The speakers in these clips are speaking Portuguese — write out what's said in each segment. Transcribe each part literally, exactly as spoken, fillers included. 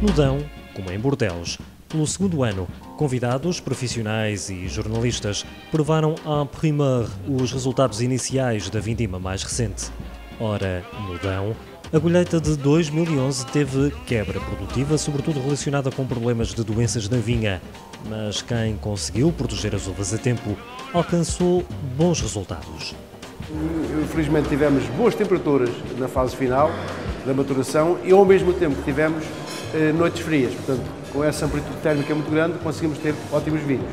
No Dão, como em Bordeaux, pelo segundo ano, convidados, profissionais e jornalistas provaram en primeur os resultados iniciais da vindima mais recente. Ora, no Dão, a colheita de dois mil e onze teve quebra produtiva, sobretudo relacionada com problemas de doenças na vinha, mas quem conseguiu proteger as uvas a tempo alcançou bons resultados. Felizmente tivemos boas temperaturas na fase final da maturação e ao mesmo tempo que tivemos eh, noites frias, portanto, com essa amplitude térmica muito grande conseguimos ter ótimos vinhos.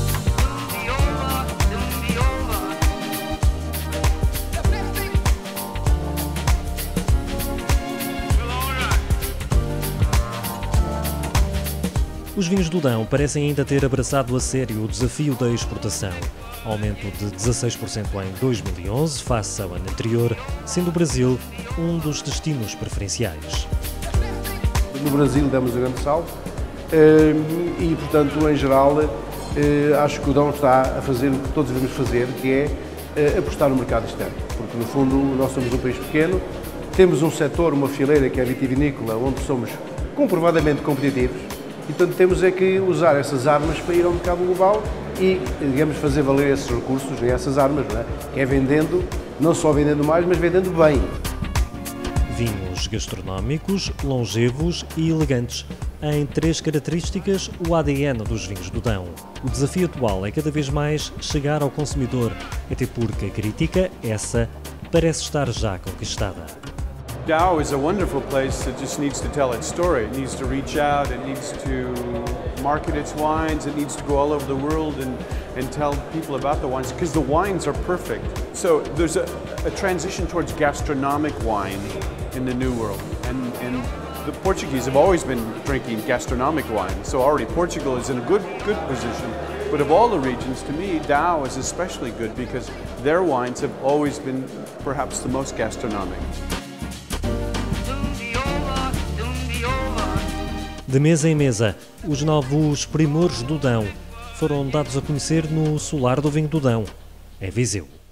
Os vinhos do Dão parecem ainda ter abraçado a sério o desafio da exportação. Aumento de dezasseis por cento em dois mil e onze, face ao ano anterior, sendo o Brasil um dos destinos preferenciais. No Brasil demos um grande salto e, portanto, em geral, acho que o Dão está a fazer o que todos devemos fazer, que é apostar no mercado externo. Porque, no fundo, nós somos um país pequeno, temos um setor, uma fileira que é a vitivinícola, onde somos comprovadamente competitivos. E, portanto, temos é que usar essas armas para ir ao mercado global e, digamos, fazer valer esses recursos e essas armas, não é? Que é vendendo, não só vendendo mais, mas vendendo bem. Vinhos gastronómicos, longevos e elegantes. Em três características, o A D N dos vinhos do Dão. O desafio atual é cada vez mais chegar ao consumidor, até porque a crítica, essa, parece estar já conquistada. Dão is a wonderful place that just needs to tell its story. It needs to reach out, it needs to market its wines, it needs to go all over the world and, and tell people about the wines, because the wines are perfect. So there's a, a transition towards gastronomic wine in the new world. And, and the Portuguese have always been drinking gastronomic wine, so already Portugal is in a good, good position. But of all the regions, to me, Dão is especially good because their wines have always been perhaps the most gastronomic. De mesa em mesa, os novos primores do Dão foram dados a conhecer no Solar do Vinho do Dão, em Viseu.